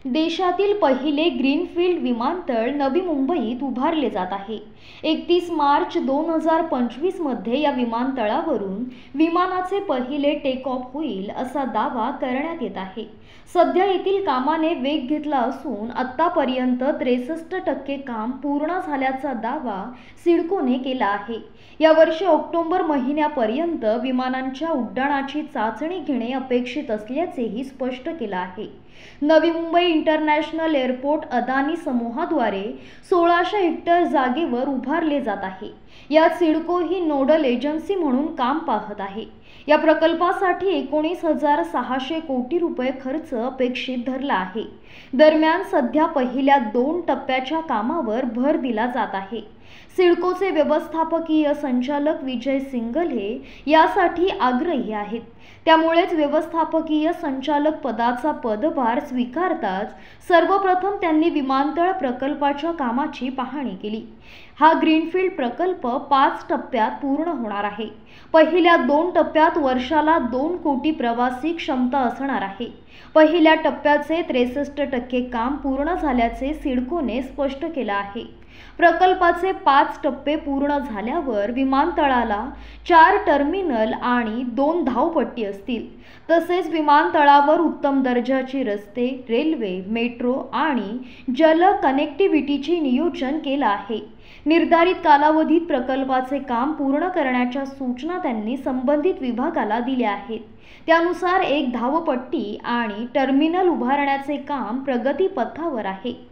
देशातील पहिले ग्रीनफील्ड विमानतळ नवी मुंबईत उभारले जात आहे। 31 मार्च 2025 मध्ये या विमानतळावरून विमानाचे पहिले टेक ऑफ होईल असा दावा करण्यात येत आहे। सध्या येथील कामाने वेग घेतला असून आतापर्यंत 63% काम पूर्ण झाल्याचा दावा सिडकोने केला आहे। या वर्षी ऑक्टोबर महिन्यापर्यंत विमानांच्या उड्डाणाची चाचणी घेणे अपेक्षित असल्याचेही स्पष्ट केले आहे। नवी मुंबई इंटरनॅशनल एअरपोर्ट अदानी समूहाद्वारे 1600 हेक्टर जागेवर उभारले जात आहे। यात सिडको ही नोडल एजन्सी म्हणून काम पाहत आहे। या प्रकल्पासाठी 19,600 कोटी रुपये खर्च अपेक्षित धरला आहे। दरम्यान सध्या पहिल्या 2 टप्प्याच्या कामावर भर दिला जात आहे। सिडकोचे व्यवस्थापकीय संचालक विजय सिंगले यासाठी आग्रही आहेत। त्यामुळेच व्यवस्थापकीय संचालक पदाचा पदभार स्वीकारताच सर्वप्रथम त्यांनी विमानतळ प्रकल्पाच्या कामाची पाहणी केली। हा ग्रीनफील्ड प्रकल्प 5 टप्प्यात पूर्ण होणार आहे। पहिल्या 2 टप्प्यात वर्षाला 2 कोटी प्रवासी क्षमता असणार आहे। पहिल्या टप्प्याचे 63% काम पूर्ण झाल्याचे सिडकोने स्पष्ट केले आहे। प्रकल्पाचे 5 टप्पे पूर्ण झाल्यावर विमानतळाला 4 टर्मिनल आणि 2 धावपट्टी असतील। तसेच विमानतळावर उत्तम दर्जाचे रस्ते, रेल्वे, मेट्रो आणि जल कनेक्टिव्हिटीचे नियोजन केले आहे। निर्धारित कालावधीत प्रकल्पाचे काम पूर्ण करण्याच्या सूचना त्यांनी संबंधित विभागाला दिल्या आहेत। त्यानुसार 1 धावपट्टी आणि टर्मिनल उभारण्याचे काम प्रगतीपथावर आहे।